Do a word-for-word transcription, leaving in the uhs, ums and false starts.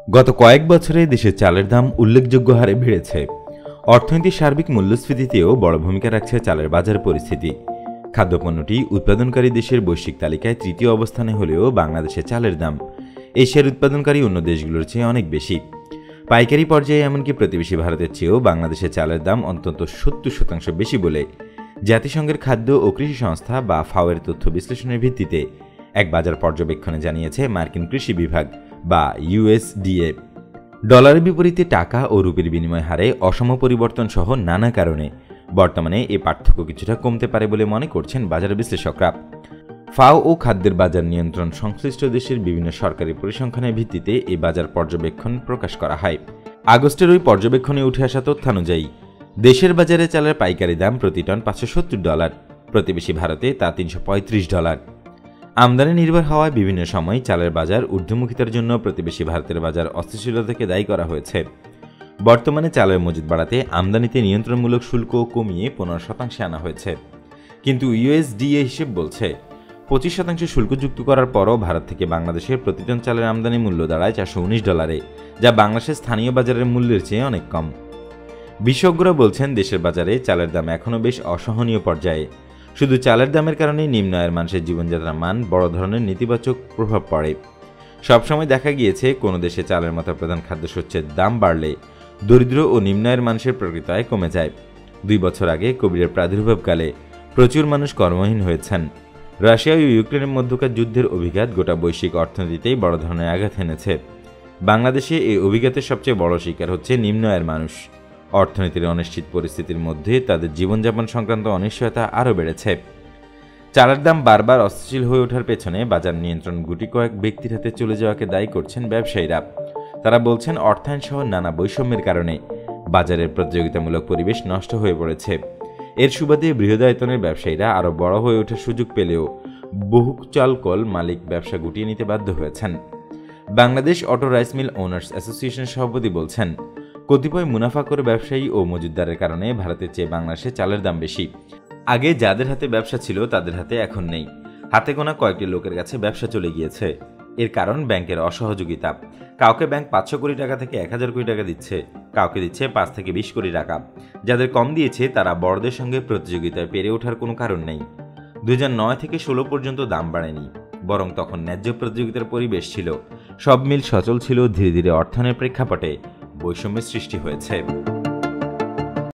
গত কয়েক বছরে দেশের চালের দাম উল্লেখযোগ্য হারে বেড়েছে। অর্থনীতির সার্বিক মূল্যস্ফীতিতেও বড় ভূমিকা রাখছে চালের বাজার পরিস্থিতি। খাদ্যপণ্যটি উৎপাদনকারী দেশের বৈশ্বিক তালিকায় তৃতীয় অবস্থানে হলেও বাংলাদেশে চালের দাম এশিয়ার উৎপাদনকারী অন্য দেশগুলোর চেয়ে অনেক বেশি। পাইকারি পর্যায়ে এমনকি প্রতিবেশী ভারতের চেয়েও বাংলাদেশে চালের দাম অন্তত সত্তর শতাংশ বেশি বলে জাতিসংঘের খাদ্য ও কৃষি সংস্থা বা ফাওয়ের তথ্য বিশ্লেষণের ভিত্তিতে এক বাজার পর্যবেক্ষণে জানিয়েছে মার্কিন কৃষি বিভাগ বা ইউএসডিএ। ডলারের বিপরীতে টাকা ও রুপির বিনিময় হারে অসম পরিবর্তন সহ নানা কারণে বর্তমানে এ পার্থক্য কিছুটা কমতে পারে বলে মনে করছেন বাজার বিশ্লেষকরা। ফাও ও খাদ্যের বাজার নিয়ন্ত্রণ সংশ্লিষ্ট দেশের বিভিন্ন সরকারি পরিসংখ্যানের ভিত্তিতে এই বাজার পর্যবেক্ষণ প্রকাশ করা হয়। আগস্টের ওই পর্যবেক্ষণে উঠে আসা তথ্যানুযায়ী দেশের বাজারে চালের পাইকারি দাম প্রতি টন পাঁচশো সত্তর ডলার, প্রতিবেশী ভারতে তা তিনশো পঁয়ত্রিশ ডলার। আমদানি নির্ভর হওয়ায় বিভিন্ন সময় চালের বাজার ঊর্ধ্বমুখিতার জন্য প্রতিবেশী ভারতের বাজার অস্থিতিশীলতাকে দায়ী করা হয়েছে। বর্তমানে চালের মজুদ বাড়াতে আমদানিতে নিয়ন্ত্রণমূলক শুল্ক কমিয়ে পনেরো শতাংশে আনা হয়েছে, কিন্তু ইউএসডিএ হিসেব বলছে পঁচিশ শতাংশ শুল্ক যুক্ত করার পরও ভারত থেকে বাংলাদেশের প্রতি টন চালের আমদানি মূল্য দাঁড়ায় চারশো উনিশ ডলারে, যা বাংলাদেশের স্থানীয় বাজারের মূল্যের চেয়ে অনেক কম। বিশেষজ্ঞরা বলছেন দেশের বাজারে চালের দাম এখনও বেশ অসহনীয় পর্যায়ে। শুধু চালের দামের কারণে নিম্ন আয়ের মানুষের জীবনযাত্রার মান বড় ধরনের নেতিবাচক প্রভাব পড়ে। সবসময় দেখা গিয়েছে কোনো দেশে চালের মতো প্রধান খাদ্যশস্যের দাম বাড়লে দরিদ্র ও নিম্ন আয়ের মানুষের প্রকৃত আয় কমে যায়। দুই বছর আগে কোভিডের প্রাদুর্ভাবকালে প্রচুর মানুষ কর্মহীন হয়েছেন। রাশিয়া ও ইউক্রেনের মধ্যকার যুদ্ধের অভিঘাত গোটা বৈশ্বিক অর্থনীতিতেই বড় ধরনের আঘাত এনেছে। বাংলাদেশে এই অভিঘাতের সবচেয়ে বড় শিকার হচ্ছে নিম্ন আয়ের মানুষ। অর্থনীতির অনিশ্চিত পরিস্থিতির মধ্যে তাদের জীবনযাপন সংক্রান্ত অনিশ্চয়তা আরও বেড়েছে। চালের দাম বারবার অস্থিতিশীল হয়ে ওঠার পেছনে বাজার নিয়ন্ত্রণ গুটি কয়েক ব্যক্তির হাতে চলে যাওয়াকে দায়ী করছেন ব্যবসায়ীরা। তারা বলছেন অর্থায়ন সহ নানা বৈষম্যের কারণে বাজারের প্রতিযোগিতামূলক পরিবেশ নষ্ট হয়ে পড়েছে। এর সুবাদে বৃহদায়তনের ব্যবসায়ীরা আরও বড় হয়ে ওঠার সুযোগ পেলেও বহু চালকল মালিক ব্যবসা গুটিয়ে নিতে বাধ্য হয়েছেন। Bangladesh auto rice mill owners association সভাপতি বলছেন, কতিপয় মুনাফাখোর ব্যবসায়ী ও মজুতদারের কারণে ভারতের চেয়ে বাংলাদেশে চালের দাম বেশি। আগে যাদের হাতে ব্যবসা ছিল তাদের হাতে এখন নেই। হাতে গোনা কয়েকটি লোকের কাছে ব্যবসা চলে গিয়েছে। এর কারণ ব্যাংকের অসহযোগিতা। কাউকে ব্যাংক পাঁচশো কোটি টাকা থেকে এক হাজার কোটি টাকা দিচ্ছে, কাউকে দিচ্ছে পাঁচ থেকে বিশ কোটি টাকা। যাদের কম দিয়েছে তারা বড়দের সঙ্গে প্রতিযোগিতায় পেরে ওঠার কোনো কারণ নেই। দুই হাজার নয় থেকে ষোলো পর্যন্ত দাম বাড়েনি, বরং তখন ন্যায্য প্রতিযোগিতার পরিবেশ ছিল। সব মিল সচল ছিল। ধীরে ধীরে অর্থায়নের প্রেক্ষাপটে বৈষম্যের সৃষ্টি হয়েছে।